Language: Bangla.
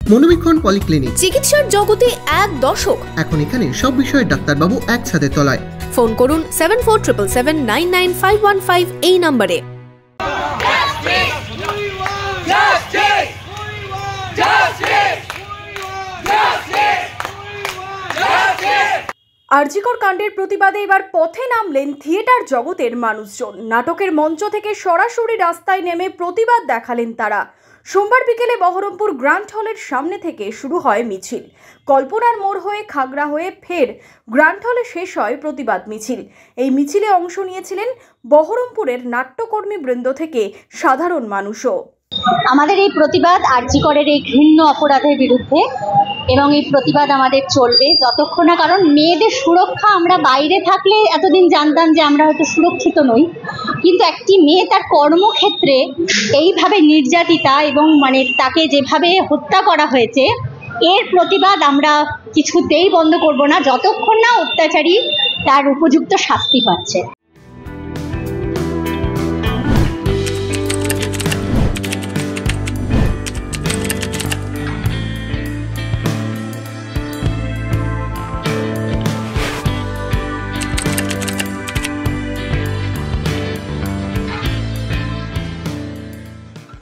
মনোবীক্ষণ পলিক্লিনিক, চিকিৎসার জগতে এক দশক। এখন এখানে সব বিষয়ে ডাক্তারবাবু একসাথে তলায়। ফোন করুন 7477799515 এই নম্বরে। আরজিকর কাণ্ডের প্রতিবাদে এবার পথে নামলেন থিয়েটার জগতের মানুষজন। নাটকের মঞ্চ থেকে সরাসরি রাস্তায় নেমে প্রতিবাদ দেখালেন তারা। সোমবার বিকেলে বহরমপুর গ্র্যান্ড হলের সামনে থেকে শুরু হয় মিছিল। কল্পনার মোড় হয়ে খাগড়া হয়ে ফের গ্র্যান্ড হলে শেষ হয় প্রতিবাদ মিছিল। এই মিছিলে অংশ নিয়েছিলেন বহরমপুরের নাট্যকর্মী বৃন্দ থেকে সাধারণ মানুষও। আমাদের এই প্রতিবাদ আরজিকরের এই ঘৃণ্য অপরাধের বিরুদ্ধে, এবং এই প্রতিবাদ আমাদের চলবে যতক্ষণ না, কারণ মেয়েদের সুরক্ষা আমরা বাইরে থাকলে এতদিন জানতাম যে আমরা হয়তো সুরক্ষিত নই, কিন্তু একটি মেয়ে তার কর্মক্ষেত্রে এইভাবে নির্যাতিতা এবং তাকে যেভাবে হত্যা করা হয়েছে, এর প্রতিবাদ আমরা কিছুতেই বন্ধ করব না যতক্ষণ না অত্যাচারী তার উপযুক্ত শাস্তি পাচ্ছে।